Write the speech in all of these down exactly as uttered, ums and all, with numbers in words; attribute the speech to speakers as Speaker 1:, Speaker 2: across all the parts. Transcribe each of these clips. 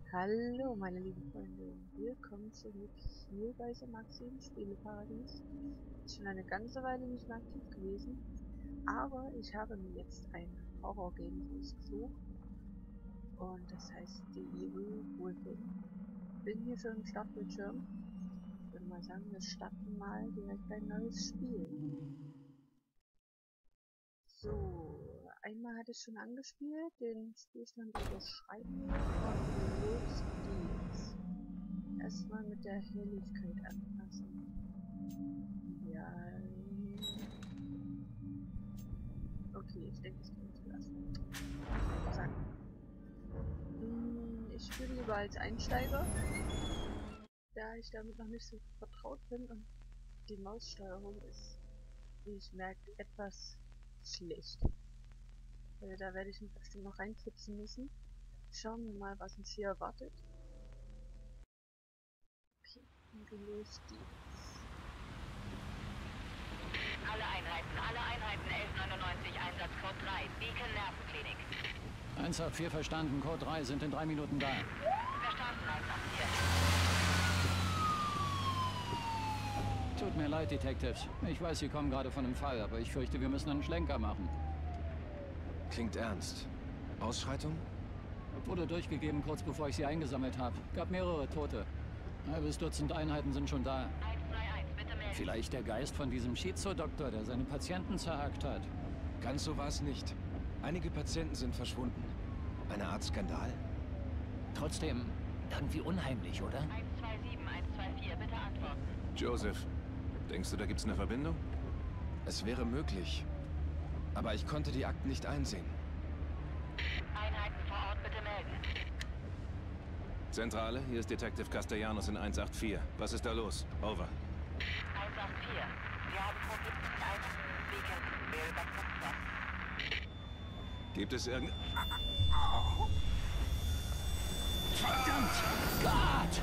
Speaker 1: Hallo meine lieben Freunde, willkommen zurück hier bei The Maxi im Spieleparadies. Ist schon eine ganze Weile nicht mehr aktiv gewesen, aber ich habe mir jetzt ein Horror-Game ausgesucht und das heißt The Evil Within. Bin hier schon im Startbildschirm. Ich würde mal sagen, wir starten mal direkt ein neues Spiel. So, einmal hatte ich schon angespielt, den Spielstand überschreiben wir und los geht's. Erstmal mit der Helligkeit anpassen. Ja. Okay, ich denke, das können wir so lassen. Zack. Ich spiele lieber als Einsteiger, da ich damit noch nicht so vertraut bin und die Maussteuerung ist, wie ich merke, etwas schlecht. Also da werde ich mich bestimmt noch reinfuchsen müssen. Schauen wir mal, was uns hier erwartet. Okay, und los geht's.
Speaker 2: Alle Einheiten, alle Einheiten elf neunundneunzig, Einsatzcode drei, Beacon Nervenklinik.
Speaker 3: eins acht vier verstanden, Code drei sind in drei Minuten da.
Speaker 2: Verstanden, eins acht vier.
Speaker 3: Tut mir leid, Detectives. Ich weiß, Sie kommen gerade von einem Fall, aber ich fürchte, wir müssen einen Schlenker machen.
Speaker 4: Klingt ernst. Ausschreitung?
Speaker 3: Wurde durchgegeben, kurz bevor ich sie eingesammelt habe. Gab mehrere Tote. Ein halbes Dutzend Einheiten sind schon da.
Speaker 2: eins drei eins, bitte melden.
Speaker 3: Vielleicht der Geist von diesem Schizo-Doktor, der seine Patienten zerhackt hat.
Speaker 4: Ganz so war es nicht. Einige Patienten sind verschwunden. Eine Art Skandal?
Speaker 3: Trotzdem irgendwie unheimlich, oder?
Speaker 2: eins zwei sieben, eins zwei vier, bitte antworten.
Speaker 5: Joseph, denkst du, da gibt's eine Verbindung?
Speaker 4: Es wäre möglich. Aber ich konnte die Akten nicht einsehen.
Speaker 2: Einheiten vor Ort, bitte melden.
Speaker 5: Zentrale, hier ist Detective Castellanos in eins acht vier. Was ist da los? Over.
Speaker 2: eins acht vier. Wir haben Probleme mit einem Beacon. Wer überprüft das?
Speaker 5: Gibt es irgend...
Speaker 3: Verdammt! Gott!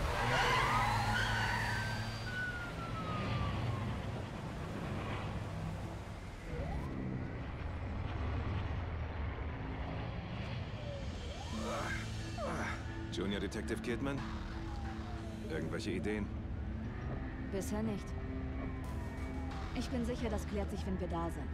Speaker 5: Junior Detective Kidman? Irgendwelche Ideen?
Speaker 6: Bisher nicht. Ich bin sicher, das klärt sich, wenn wir da sind.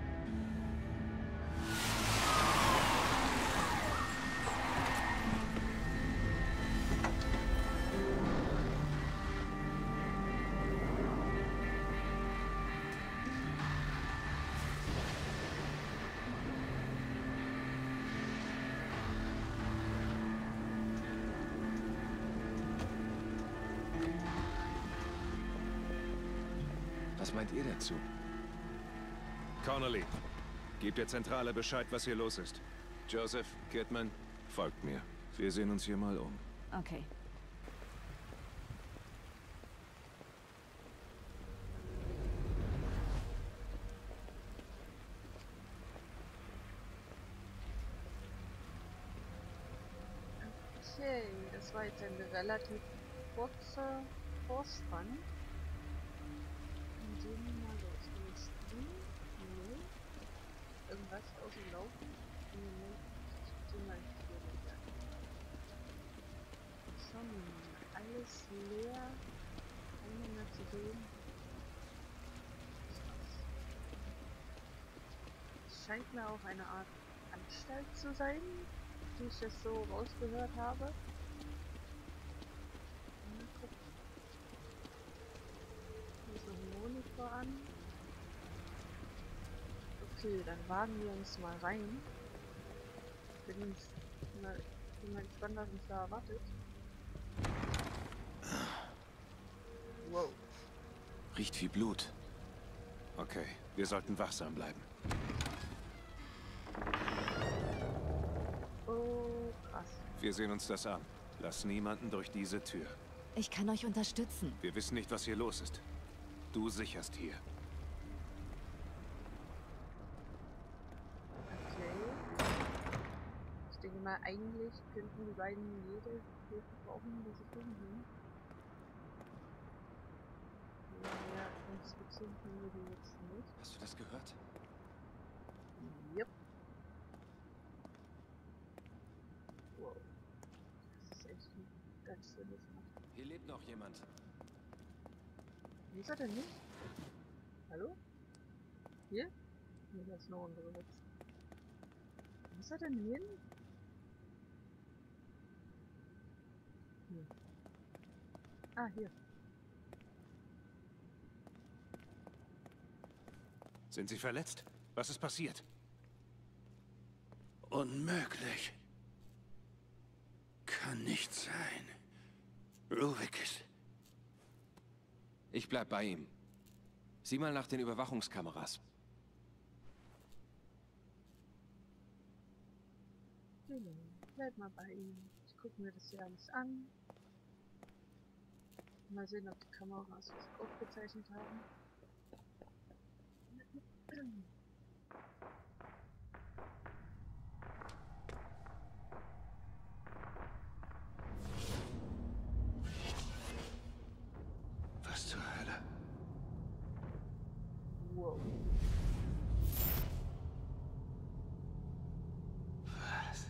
Speaker 4: Was meint ihr dazu?
Speaker 5: Connolly, gib der Zentrale Bescheid, was hier los ist. Joseph, Kidman, folgt mir. Wir sehen uns hier mal um.
Speaker 6: Okay.
Speaker 1: Okay, das war jetzt ein relativ kurzer Vorspann. Dann sehen wir mal los. Wir spielen. Nee. Irgendwas außen laufen. Nee. Ich tue mal hier. Schauen wir mal. Alles leer. Keine mehr zu sehen. Es scheint mir auch eine Art Anstalt zu sein, wie ich das so rausgehört habe. Mal gucken. Hier ist noch ein Monitor an. Okay, dann wagen wir uns mal rein. Bin mal, bin mal gespannt, was uns da erwartet. Wow.
Speaker 4: Riecht wie Blut.
Speaker 5: Okay, wir sollten wachsam bleiben.
Speaker 1: Oh, krass.
Speaker 5: Wir sehen uns das an. Lass niemanden durch diese Tür.
Speaker 6: Ich kann euch unterstützen.
Speaker 5: Wir wissen nicht, was hier los ist. Du sicherst hier.
Speaker 1: Okay. Ich denke mal, eigentlich könnten die beiden jede Hilfe brauchen, die sie finden. Ja, inspizieren können wir die jetzt nicht.
Speaker 4: Hast du das gehört?
Speaker 1: Yep. Wow. Das ist als wir das machen.
Speaker 4: Hier lebt noch jemand.
Speaker 1: Wie ist er denn nicht? Hallo? Hier? Nee, da ist nur unsere Witz. Wo ist er denn hin? Hier. Ah, hier.
Speaker 5: Sind Sie verletzt? Was ist passiert?
Speaker 7: Unmöglich. Kann nicht sein. Ruvik ist...
Speaker 4: Ich bleib bei ihm. Sieh mal nach den Überwachungskameras.
Speaker 1: Genau. Bleib mal bei ihm. Ich gucke mir das hier alles an. Mal sehen, ob die Kameras was aufgezeichnet haben.
Speaker 7: Was zur Hölle?
Speaker 1: Wow.
Speaker 7: Was?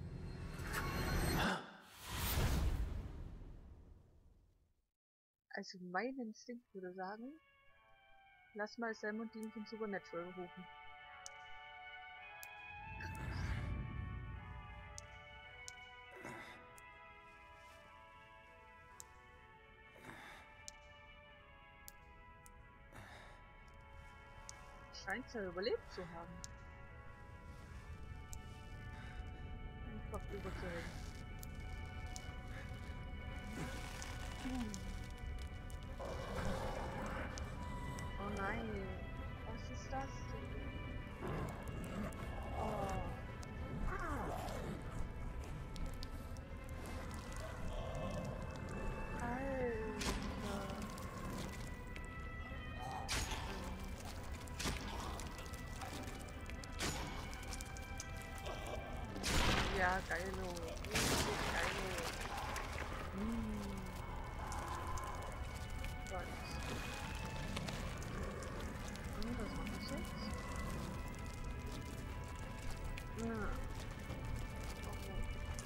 Speaker 1: Also mein Instinkt würde sagen, lass mal Sam und Dean von Supernatural rufen. Scheint ja überlebt zu haben. Einfach überzeugen. Hm. Oh nein, was ist das denn? Oh. Alter. Ja, geilo. Richtig geilo. Hm. Gott. Hm, was mache ich jetzt? Ja. Okay.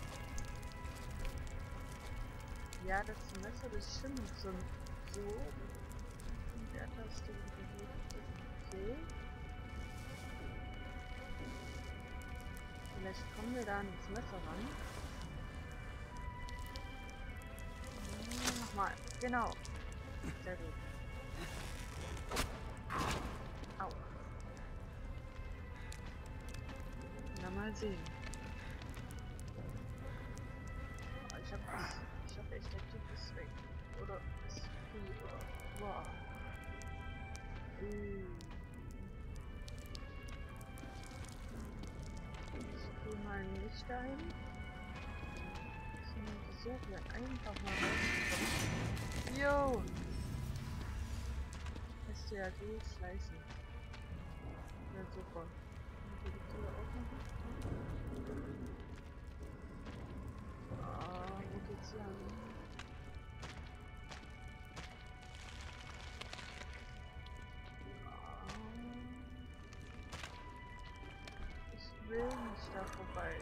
Speaker 1: Ja, das Messer, das stimmt so. So. In der Taste bewegt ist okay. Vielleicht kommen wir da ans Messer ran. Hm, nochmal. Genau. Sehr gut. Au. Na, mal sehen. Oh, ich hab was. Ich hab echt der Typ ist weg. Oder ist viel. Oder. Wow. Uh. Ich geh mal nicht dahin. Ich versuche einfach mal rauszukommen. Jo! Lässt du ja durchschleichen. Ja, super. Und die Tür aufmachen. Ah, wo geht's lang? Ah, ich will nicht da vorbei.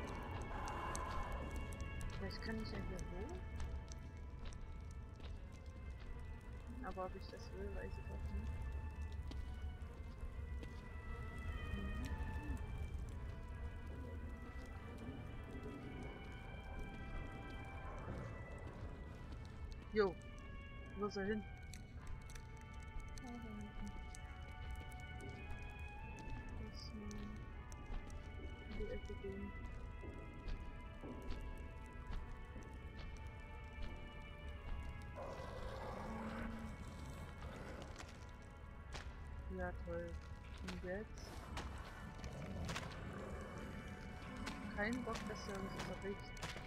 Speaker 1: Vielleicht kann ich ja hier hoch. Aber ob ich das will, weiß ich auch nicht. Jo, wo ist er hin? Lass mal in die Ecke gehen. Ja, toll. Und jetzt? Kein Bock, dass er uns unterbricht.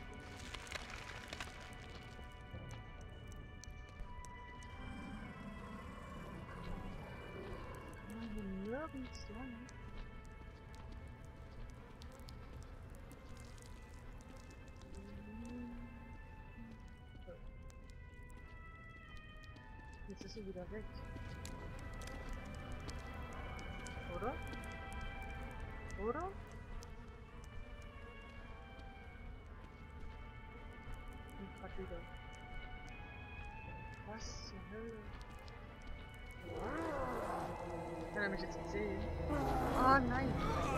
Speaker 1: Kann man hier nirgends lang? Toll. Jetzt ist sie wieder weg. Oder? Oder? Ich bin grad wieder. Was zur Hölle? Kann er mich jetzt nicht sehen? Oh nein!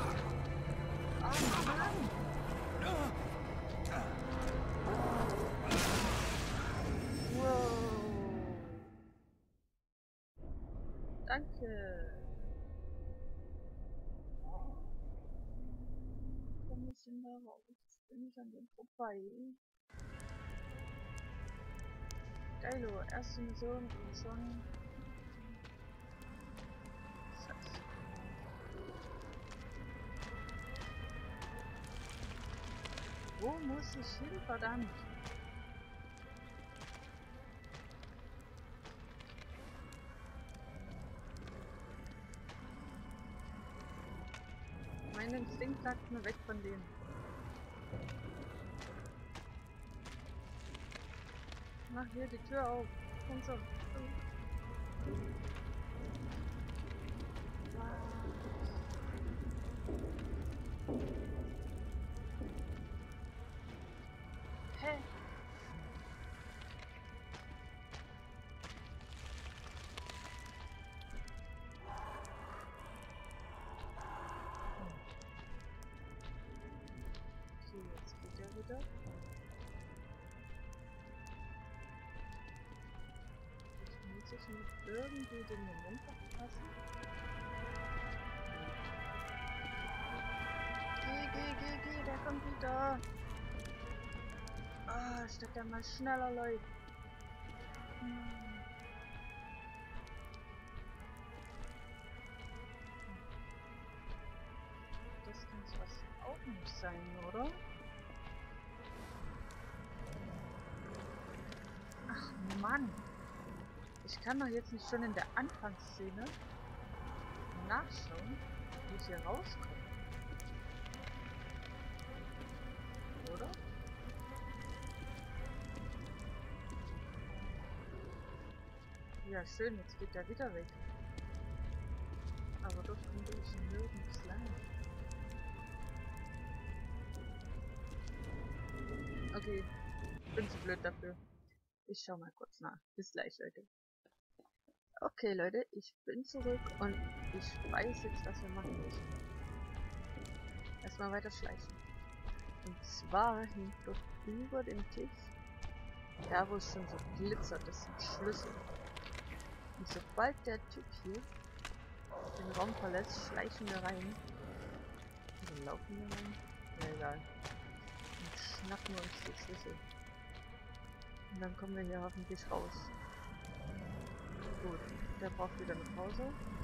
Speaker 1: Oh Mann! Wow! Danke! Komm ich denn da raus? Bin ich an dem vorbei? Geilo, erste Mission und schon. Scheiße. Wo muss ich hin, verdammt? Mein Instinkt sagt mir weg von denen. Mach hier die Tür auf. Komm schon. Hä? Okay, jetzt geht er wieder. Muss ich mit irgendwie den Moment verpassen? Geh, geh, geh, geh, der kommt wieder. Ah, statt der mal schneller läuft. Hm. Das kann was auch nicht sein, oder? Ach Mann! Ich kann doch jetzt nicht schon in der Anfangsszene nachschauen, wie ich hier rauskomme. Oder? Ja, schön, jetzt geht er wieder weg. Aber dort konnte ich nirgends lang. Okay, bin zu blöd dafür. Ich schau mal kurz nach. Bis gleich, Leute. Okay, Leute, ich bin zurück und ich weiß jetzt, was wir machen müssen. Erstmal weiter schleichen. Und zwar hängt dort über dem Tisch, da wo es schon so glitzert, das sind Schlüssel. Und sobald der Typ hier den Raum verlässt, schleichen wir rein. Oder laufen wir rein? Ja, egal. Und schnappen wir uns die Schlüssel. Und dann kommen wir hier hoffentlich raus. Gut, der braucht wieder eine Pause.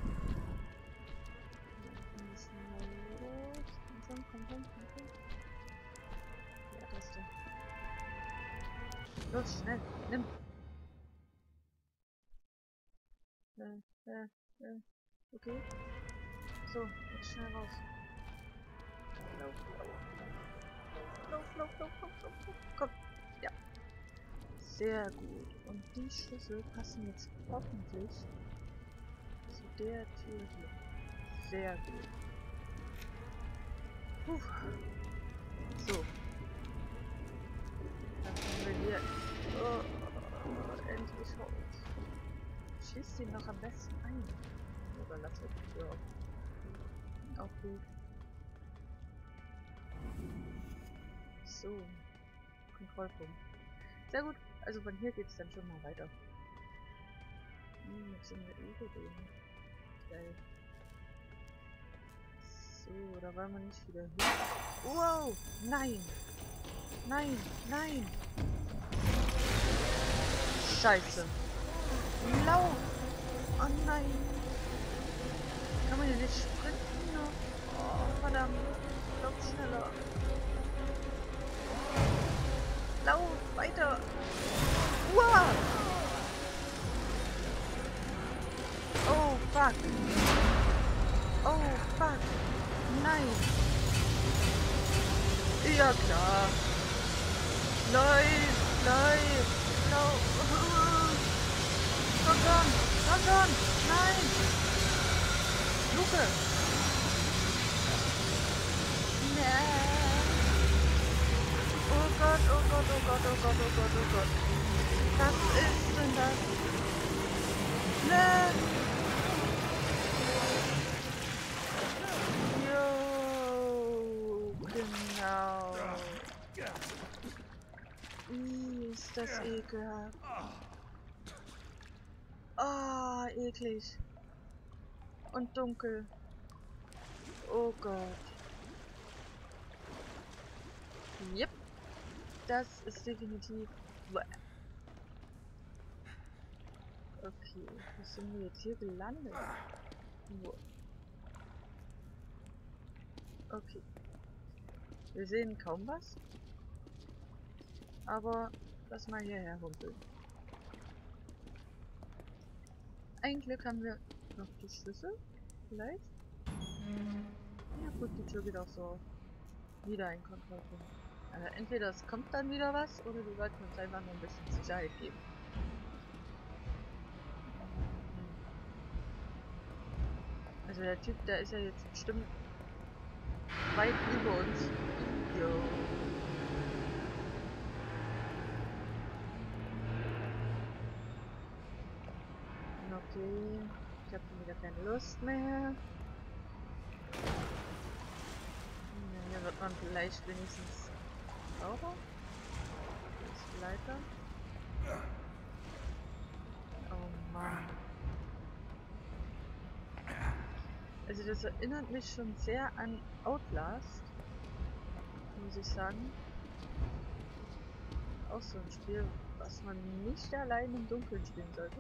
Speaker 1: Dann müssen wir los. Komm schon, komm schon, komm schon. Ja, das ist der. Los, schnell, nimm! Äh, äh, äh, okay. So, jetzt schnell raus. Lauf, lauf, lauf, lauf, lauf, lauf, lauf, lauf, komm, ja. Sehr gut. Und die Schlüssel passen jetzt hoffentlich zu der Tür hier. Sehr gut. Puh. So. Dann kommen wir hier. Oh, endlich raus. Schießt ihn noch am besten ein. Oder lass wir die Tür auf. Auch gut. So. Kontrollpunkt. Sehr gut. Also von hier geht es dann schon mal weiter. Hm, jetzt sind wir über dem. Geil. So, da wollen wir nicht wieder hin. Wow! Nein! Nein! Nein! Scheiße! Lauf! Oh nein! Kann man hier nicht sprinten? Oh, verdammt! Lauf schneller! Lauf! Weiter! Wow! Oh, fuck! Oh, fuck! Nein! Ja, klar! Läuft! Läuft! Lauf! Komm schon! Komm schon! Nein! Luke! Nein! Oh Gott, oh Gott, oh Gott, oh oh Gott, oh Gott, oh Gott. Was ist denn das? Ne! Jo, genau. Ih, ist das ekelhaft. Oh, eklig. Und dunkel. Oh Gott. Yep. Das ist definitiv... Okay, wo sind wir jetzt hier gelandet? Wo? Okay. Wir sehen kaum was. Aber lass mal hierher humpeln. Ein Glück haben wir noch die Schlüssel. Vielleicht? Ja gut, die Tür geht auch so auf. Wieder ein Kontrollpunkt. Also entweder es kommt dann wieder was, oder die wollten uns einfach nur ein bisschen Sicherheit geben. Also der Typ, der ist ja jetzt bestimmt weit über uns. Jo. Okay, ich habe schon wieder keine Lust mehr. Ja, hier wird man vielleicht wenigstens sauber. Hier ist die Leiter. Oh Mann. Also das erinnert mich schon sehr an Outlast, muss ich sagen. Auch so ein Spiel, was man nicht allein im Dunkeln spielen sollte.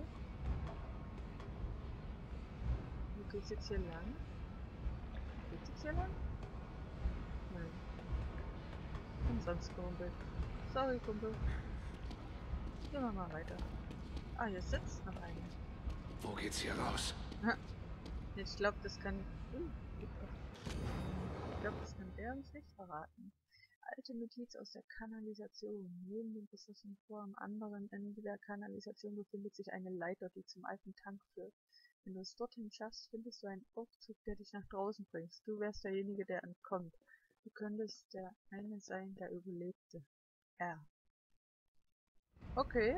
Speaker 1: Wo geht's jetzt hier lang? Geht's jetzt hier lang? Nein. Und sonst Kumpel. Sorry, Kumpel. Gehen wir mal weiter. Ah, hier sitzt noch einer.
Speaker 7: Wo geht's hier raus?
Speaker 1: Ich glaube, das kann... Uh, ich glaube, das kann der uns nicht verraten. Alte Notiz aus der Kanalisation. Neben dem geschlossenen Tor am anderen Ende der Kanalisation befindet sich eine Leiter, die zum alten Tank führt. Wenn du es dorthin schaffst, findest du einen Aufzug, der dich nach draußen bringt. Du wärst derjenige, der entkommt. Du könntest der eine sein, der überlebte. R. Okay.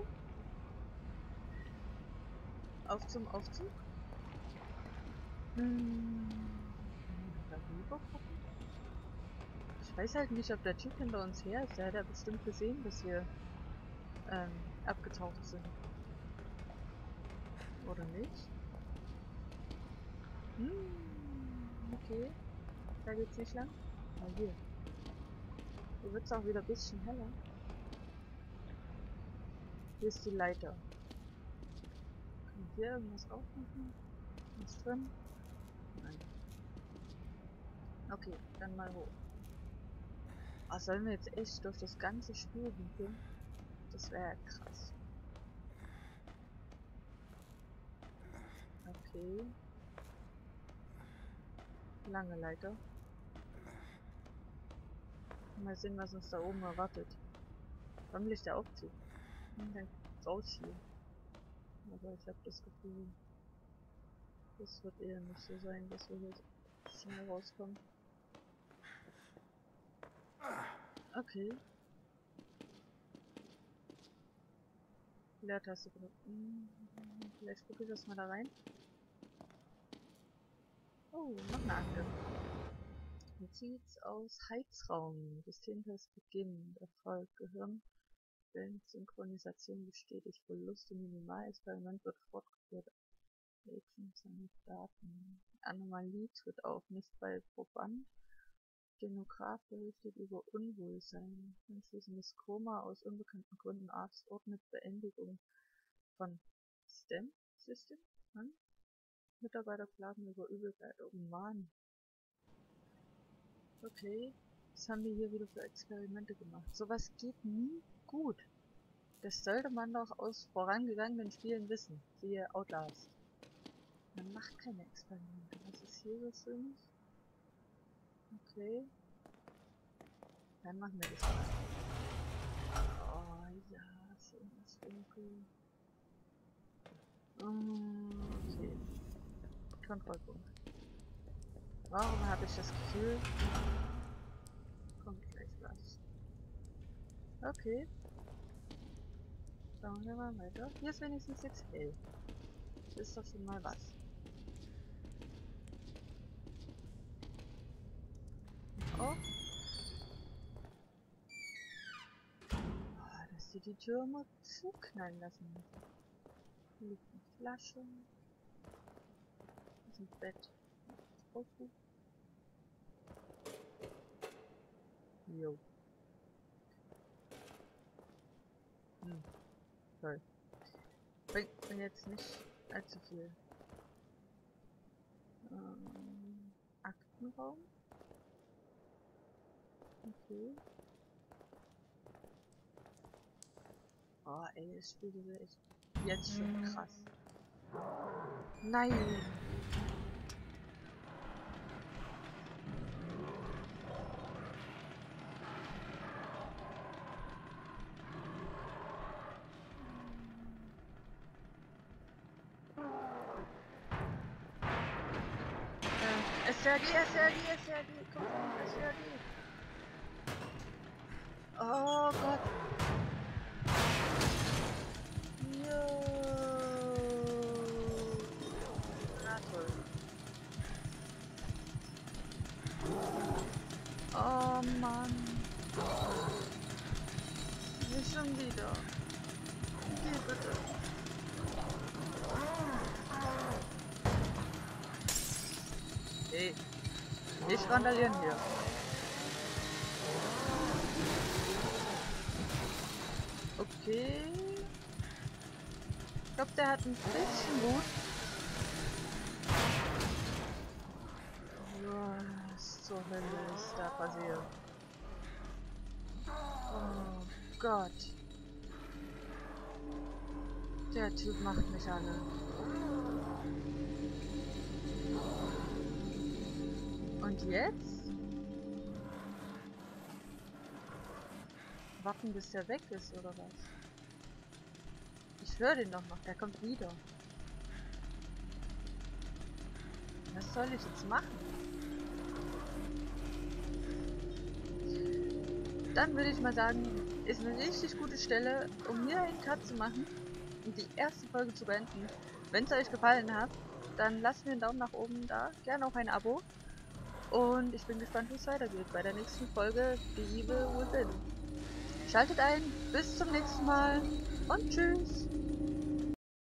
Speaker 1: Auf zum Aufzug. Hm. Darüber gucken? Ich weiß halt nicht, ob der Typ hinter uns her ist. Der hat ja bestimmt gesehen, dass wir ähm, abgetaucht sind. Oder nicht? Hm. Okay. Da geht's nicht lang. Na hier. Hier wird's auch wieder ein bisschen heller. Hier ist die Leiter. Kann ich hier irgendwas aufmachen? Was drin? Nein. Okay, dann mal hoch. Ah, sollen wir jetzt echt durch das ganze Spiel hinten? Das wäre ja krass. Okay. Lange Leiter. Mal sehen, was uns da oben erwartet. Hoffentlich der Aufzug. Und dann raus hier. Aber ich habe das Gefühl, das wird eher nicht so sein, dass wir hier schnell rauskommen. Okay. Leertaste drücken. Vielleicht gucke ich das mal da rein. Oh, noch eine Akte. Notiz aus Heizraum. Systemtest Beginn. Erfolg. Gehirn. Synchronisation bestätigt. Verluste Minimalexperiment wird fortgeführt. Seine Daten. Anomalie tritt auf. Nicht bei Proband. Stenograf berichtet über Unwohlsein. Anschließendes Koma aus unbekannten Gründen. Arzt ordnet Beendigung von S T E M-System an. Mitarbeiter klagen über Übelkeit. Oh Mann. Okay. Was haben wir hier wieder für Experimente gemacht? Sowas geht nie gut. Das sollte man doch aus vorangegangenen Spielen wissen. Siehe Outlast. Man macht keine Experimente. Was ist hier so Schönes? Okay. Dann machen wir das mal. Oh ja, schönes Dunkel. Okay. Kontrollpunkt. Warum habe ich das Gefühl, kommt gleich was? Okay. Schauen wir mal weiter. Hier ist wenigstens jetzt hell. Das ist doch schon mal was. Oh. Oh, dass sie die Tür mal zuknallen lassen. Hier liegt eine Flasche. Das ist ein Bett. Okay. Jo. Hm. Toll. Bringt mir jetzt nicht allzu viel. Ähm, Aktenraum. Okay. Oh ey, das Spiel ist echt jetzt schon krass. Nein! Äh, S R D, S R D, S R D, komm on, S R D. Oh Gott. Jo. Na toll. Oh Mann. Nicht schon wieder. Geh bitte. Hey. Nicht randalieren hier. Okay. Ich glaube, der hat ein bisschen Wut. Was zur Hölle ist da passiert? Oh Gott. Der Typ macht mich alle. Und jetzt? Warten, bis der weg ist, oder was? Ich höre den doch noch, der kommt wieder. Was soll ich jetzt machen? Dann würde ich mal sagen, ist eine richtig gute Stelle, um hier einen Cut zu machen und die erste Folge zu beenden. Wenn es euch gefallen hat, dann lasst mir einen Daumen nach oben da, gerne auch ein Abo. Und ich bin gespannt, wie es weitergeht bei der nächsten Folge The Evil Within. Schaltet ein, bis zum nächsten Mal und tschüss!